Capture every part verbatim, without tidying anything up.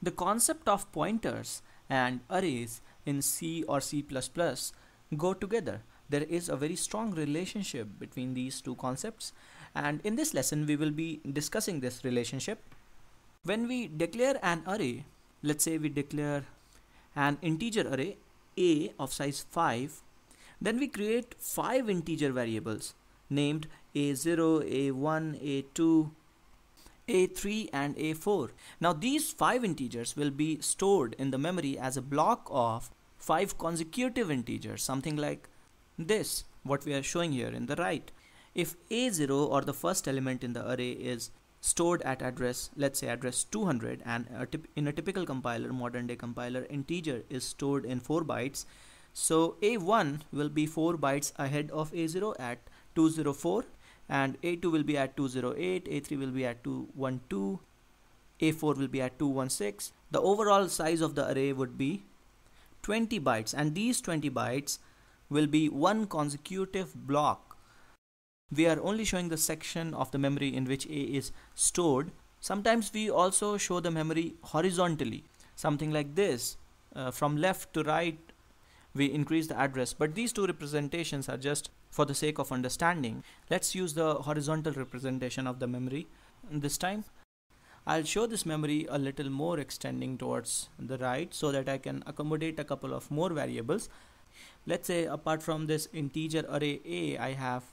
The concept of pointers and arrays in C or C plus plus go together. There is a very strong relationship between these two concepts, and in this lesson we will be discussing this relationship. When we declare an array, let's say we declare an integer array A of size five, then we create five integer variables named A zero, A one, A two, A three and A four. Now these five integers will be stored in the memory as a block of five consecutive integers, something like this, what we are showing here in the right. If A zero, or the first element in the array, is stored at address, let's say address two hundred, and a in a typical compiler, modern day compiler, integer is stored in four bytes, so A one will be four bytes ahead of A zero at two hundred four, and A two will be at two hundred eight, A three will be at two hundred twelve, A four will be at two hundred sixteen. The overall size of the array would be twenty bytes, and these twenty bytes will be one consecutive block. We are only showing the section of the memory in which A is stored. Sometimes we also show the memory horizontally, something like this. Uh, from left to right we increase the address, but these two representations are just for the sake of understanding. Let's use the horizontal representation of the memory this time. I'll show this memory a little more extending towards the right so that I can accommodate a couple of more variables. Let's say apart from this integer array A, I have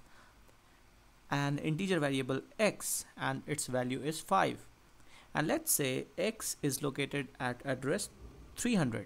an integer variable x and its value is five, and let's say x is located at address three hundred.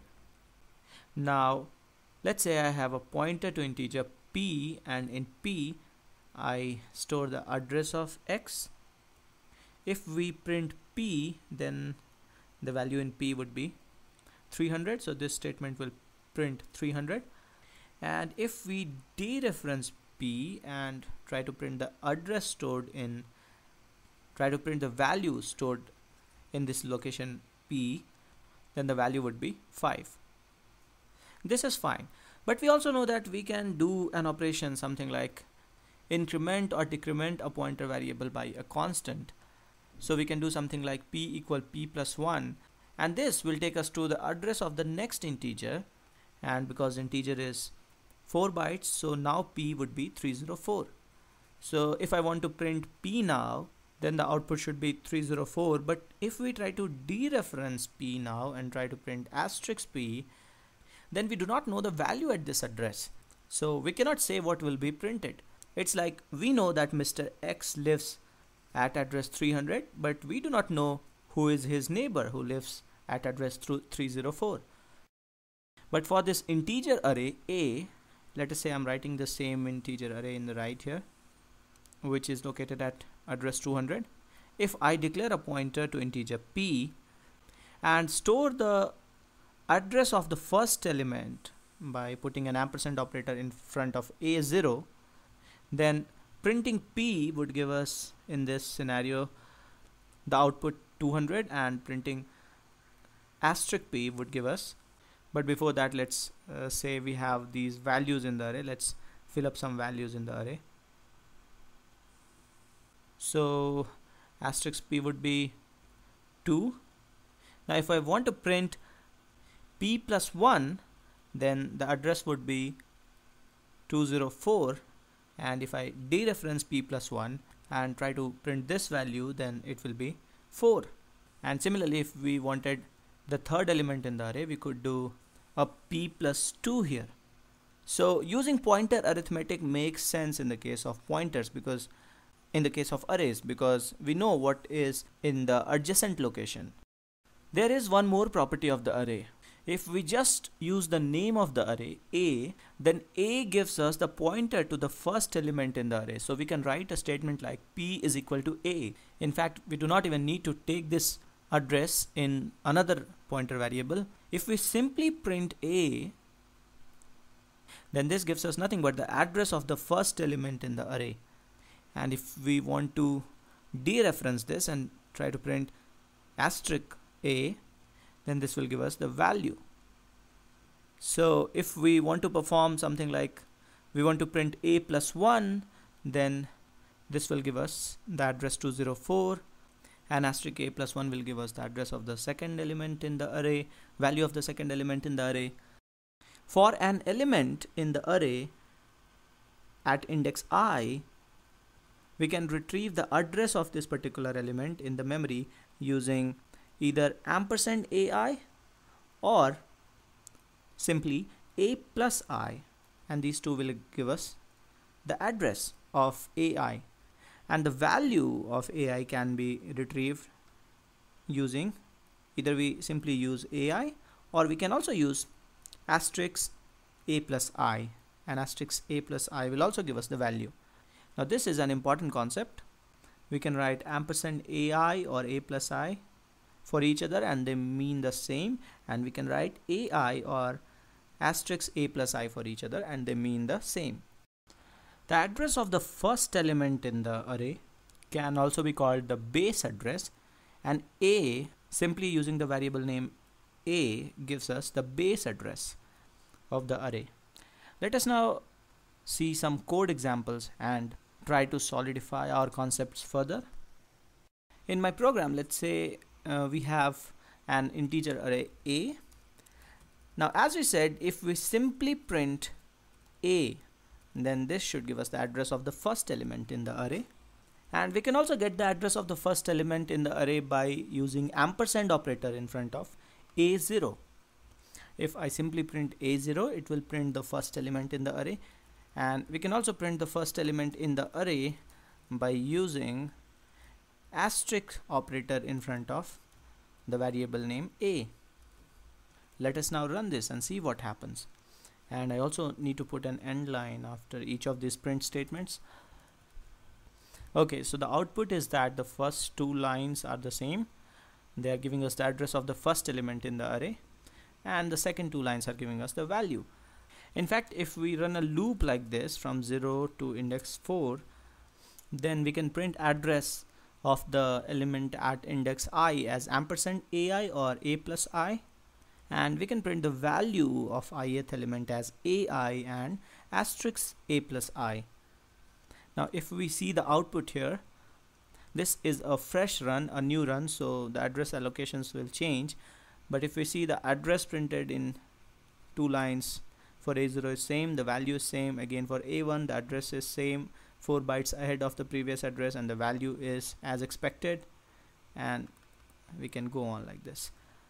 Now let's say I have a pointer to integer p, and in p I store the address of x. If we print p, then the value in p would be three hundred, so this statement will print three hundred. And if we dereference p and try to print the address stored in, try to print the value stored in this location p, then the value would be five. This is fine, but we also know that we can do an operation something like increment or decrement a pointer variable by a constant. So we can do something like p equal p plus one, and this will take us to the address of the next integer, and because integer is four bytes, so now p would be three hundred four. So if I want to print p now, then the output should be three hundred four, but if we try to dereference p now and try to print asterisk p, then we do not know the value at this address, so we cannot say what will be printed. It's like we know that Mister X lives at address three hundred, but we do not know who is his neighbor who lives at address three hundred four. But for this integer array A, let us say I'm writing the same integer array in the right here, which is located at address two hundred. If I declare a pointer to integer p and store the address of the first element by putting an ampersand operator in front of A zero, then printing p would give us, in this scenario, the output two hundred, and printing asterisk p would give us. But before that, let's uh, say we have these values in the array. Let's fill up some values in the array. So asterisk p would be two. Now if I want to print p plus one, then the address would be two hundred four, and if I dereference p plus one and try to print this value, then it will be four. And similarly, if we wanted the third element in the array, we could do a p plus two here. So using pointer arithmetic makes sense in the case of pointers, because in the case of arrays, because we know what is in the adjacent location. There is one more property of the array. If we just use the name of the array A, then A gives us the pointer to the first element in the array. So we can write a statement like P is equal to A. In fact, we do not even need to take this address in another pointer variable. If we simply print A, then this gives us nothing but the address of the first element in the array. And if we want to dereference this and try to print asterisk A, then this will give us the value. So if we want to perform something like we want to print A plus one, then this will give us the address two hundred four, and asterisk a plus one will give us the address of the second element in the array, value of the second element in the array. For an element in the array at index I, we can retrieve the address of this particular element in the memory using either ampersand ai or simply a plus I, and these two will give us the address of ai, and the value of ai can be retrieved using either we simply use ai or we can also use asterisk a plus I, and asterisk a plus I will also give us the value. Now this is an important concept. We can write ampersand ai or a plus I for each other and they mean the same, and we can write ai or asterisk a plus I for each other and they mean the same. The address of the first element in the array can also be called the base address, and a, simply using the variable name a, gives us the base address of the array. Let us now see some code examples and try to solidify our concepts further. In my program, let's say uh, we have an integer array a. Now as we said, if we simply print a, then this should give us the address of the first element in the array, and we can also get the address of the first element in the array by using ampersand operator in front of a zero. If I simply print a zero, it will print the first element in the array, and we can also print the first element in the array by using asterisk operator in front of the variable name a. Let us now run this and see what happens. And I also need to put an end line after each of these print statements. Okay, so the output is that the first two lines are the same. They are giving us the address of the first element in the array, and the second two lines are giving us the value. In fact, if we run a loop like this from zero to index four, then we can print address of the element at index I as ampersand ai or a plus I, and we can print the value of ith element as ai and asterisk a plus I. Now if we see the output here, this is a fresh run, a new run, so the address allocations will change. But if we see the address printed in two lines, for a zero is same, the value is same. Again for a one, the address is same, four bytes ahead of the previous address, and the value is as expected, and we can go on like this.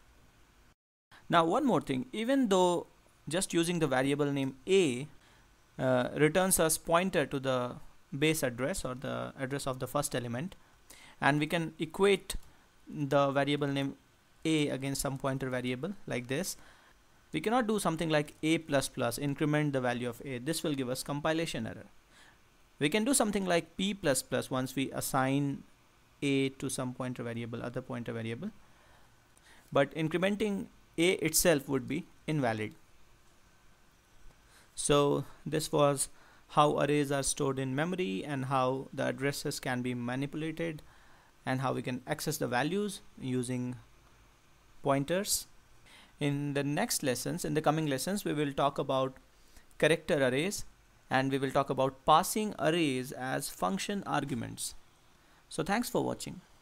Now one more thing, even though just using the variable name a uh, returns us pointer to the base address or the address of the first element, and we can equate the variable name a against some pointer variable like this, we cannot do something like a plus plus, increment the value of a. This will give us compilation error. We can do something like p plus plus once we assign a to some pointer variable, other pointer variable, but incrementing a itself would be invalid. So this was how arrays are stored in memory and how the addresses can be manipulated and how we can access the values using pointers. In the next lessons, in the coming lessons, we will talk about character arrays, and we will talk about passing arrays as function arguments. So thanks for watching.